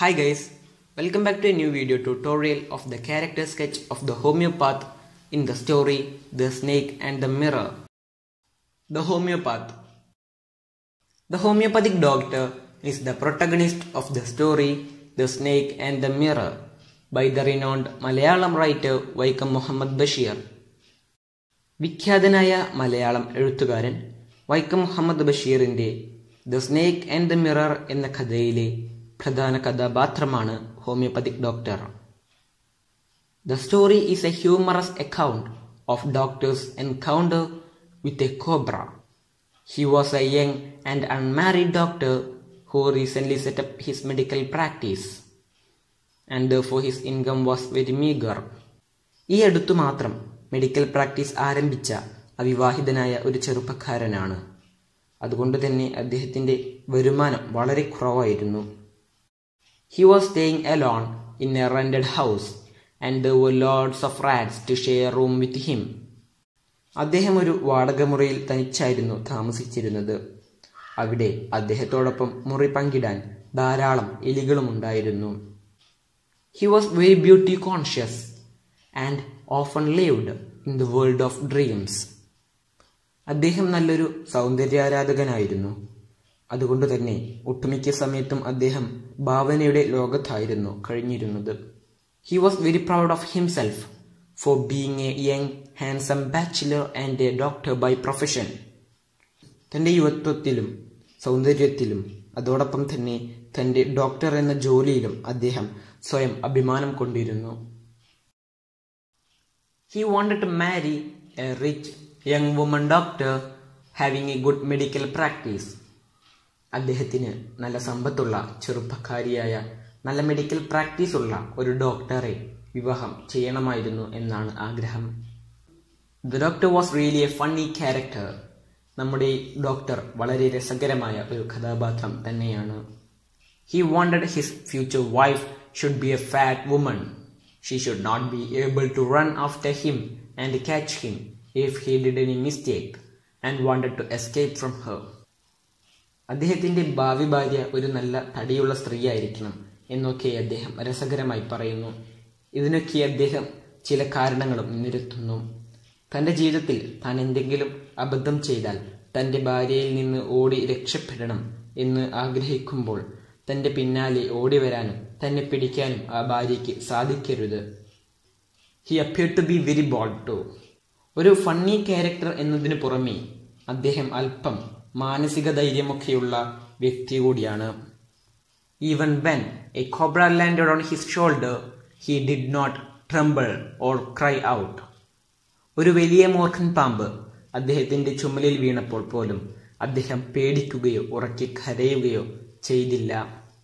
Hi guys, welcome back to a new video tutorial of the character sketch of the homeopath in the story The Snake and the Mirror. The homeopath. The homeopathic doctor is the protagonist of the story The Snake and the Mirror by the renowned Malayalam writer Vaikam Muhammad Bashir. വിഖ്യാതനായ Malayalam എഴുത്തുകാരൻ വൈക്കം മുഹമ്മദ് ബഷീറിന്റെ the snake and the mirror എന്ന കഥയിലെ പ്രധാന കഥാപാത്രമാണ് homeopathic doctor. The story is a humorous account of doctor's encounter with a cobra. He was a young and unmarried doctor who recently set up his medical practice, and therefore his income was very meager. ഈ അടുത്തു മാത്രം medical practice ആരംഭിച്ച അവിവാഹിതനായ ഒരു ചെറുപ്പക്കാരനാണ്. അതുകൊണ്ട് തന്നെ അദ്ദേഹത്തിന്റെ വരുമാനം വളരെ കുറവായിരുന്നു. He was staying alone in a rented house and there were lots of rats to share a room with him. അദ്ദേഹം ഒരു വാടകമുറിയിൽ തനിച്ചായിരുന്നു താമസിച്ചിരുന്നത്. അവിടെ അദ്ദേഹത്തോടൊപ്പം മുറി പങ്കിടാൻ ധാരാളം എലികളും ഉണ്ടായിരുന്നു. He was very beauty conscious and often lived in the world of dreams. അദ്ദേഹം നല്ലൊരു സൗന്ദര്യാരാധകനായിരുന്നു. അതുകൊണ്ട് തന്നെ ഒട്ടുമിക്ക സമയത്തും അദ്ദേഹം ഭാവനയുടെ ലോകത്തായിരുന്നു കഴിഞ്ഞിരുന്നത്. He was very proud of himself for being a young, handsome bachelor and a doctor by profession. തന്റെ യുവത്വത്തിലും സൗന്ദര്യത്തിലും അതോടൊപ്പം തന്നെ തന്റെ ഡോക്ടർ എന്ന ജോലിയിലും അദ്ദേഹം സ്വയം അഭിമാനം കൊണ്ടിരുന്നു. He wanted to marry a rich young woman doctor having a good medical practice. അദ്ദേഹത്തിന് നല്ല സമ്പത്തുള്ള ചെറുപ്പക്കാരിയായ നല്ല മെഡിക്കൽ പ്രാക്ടീസ് ഉള്ള ഒരു ഡോക്ടറെ വിവാഹം ചെയ്യണമായിരുന്നു എന്നാണ് ആഗ്രഹം. The doctor was really a funny character. നമ്മുടെ ഡോക്ടർ വളരെ രസകരമായ ഒരു കഥാപാത്രം തന്നെയാണ്. He wanted his future wife should be a fat woman. She should not be able to run after him and catch him if he did any mistake and wanted to escape from her. അദ്ദേഹത്തിന്റെ ഭാവി ഭാര്യ ഒരു നല്ല തടിയുള്ള സ്ത്രീയായിരിക്കണം എന്നൊക്കെ അദ്ദേഹം രസകരമായി പറയുന്നു. ഇതിനൊക്കെ അദ്ദേഹം ചില കാരണങ്ങളും നിരത്തുന്നു. തന്റെ ജീവിതത്തിൽ താൻ എന്തെങ്കിലും അബദ്ധം ചെയ്താൽ തന്റെ ഭാര്യയിൽ നിന്ന് ഓടി രക്ഷപ്പെടണം എന്ന് ആഗ്രഹിക്കുമ്പോൾ തന്റെ പിന്നാലെ ഓടി വരാനും തന്നെ പിടിക്കാനും ആ ഭാര്യയ്ക്ക് സാധിക്കരുത്. He appeared to be very bold too. ഒരു ഫണ്ണി ക്യാരക്ടർ എന്നതിനു പുറമെ അദ്ദേഹം അല്പം മാനസിക ധൈര്യമൊക്കെയുള്ള വ്യക്തി കൂടിയാണ്. Even when a cobra landed on his shoulder, he did not tremble or cry out. ഒരു വലിയ മൂർഖൻ പാമ്പ് അദ്ദേഹത്തിന്റെ ചുമലിൽ വീണപ്പോൾ പോലും അദ്ദേഹം പേടിക്കുകയോ ഉറക്കി കരയുകയോ ചെയ്തില്ല.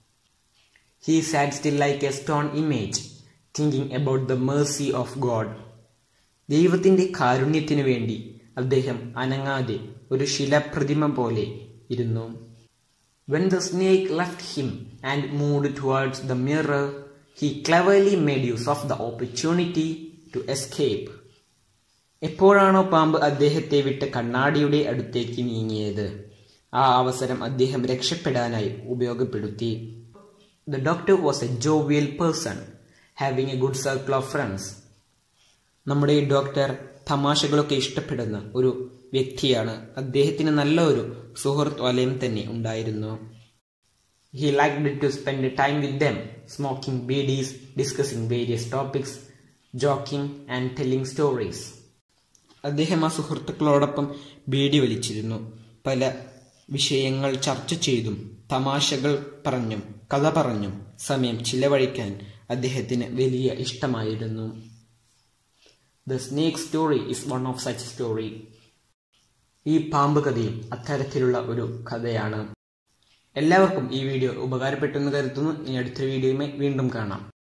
He sat still like a stone image, thinking about the mercy of God. ദൈവത്തിന്റെ കാരുണ്യത്തിനു വേണ്ടി അദ്ദേഹം അനങ്ങാതെ ഒരു ശിലാപ്രതിമ പോലെ ഇരുന്നു. When the snake left him and moved towards the mirror, he cleverly made use of the opportunity to escape. എപ്പോഴാണോ പാമ്പ് അദ്ദേഹത്തെ വിട്ട് കണ്ണാടിയുടെ അടുത്തേക്ക് നീങ്ങിയത്, ആ അവസരം അദ്ദേഹം രക്ഷപ്പെടാനായി ഉപയോഗപ്പെടുത്തി. The doctor was a jovial person, having a good circle of friends. നമ്മുടെ ഈ ഡോക്ടർ തമാശകളൊക്കെ ഇഷ്ടപ്പെടുന്ന ഒരു വ്യക്തിയാണ്. അദ്ദേഹത്തിന് നല്ല ഒരു സുഹൃത്ത് വലയം തന്നെ ഉണ്ടായിരുന്നു. He liked to spend time with them, smoking beedies, discussing various topics, joking and telling stories. അദ്ദേഹം ആ സുഹൃത്തുക്കളോടൊപ്പം ബീഡി വലിച്ചിരുന്നു. പല വിഷയങ്ങൾ ചർച്ച ചെയ്തും തമാശകൾ പറഞ്ഞും കഥ പറഞ്ഞും സമയം ചിലവഴിക്കാൻ അദ്ദേഹത്തിന് വലിയ ഇഷ്ടമായിരുന്നു. The Snake Story is one of such story. ഈ പാമ്പ് കഥയും അത്തരത്തിലുള്ള ഒരു കഥയാണ്. എല്ലാവർക്കും ഈ വീഡിയോ ഉപകാരപ്പെട്ടെന്ന് കരുതുന്നു. ഇനി അടുത്ത വീഡിയോയുമായി വീണ്ടും കാണാം.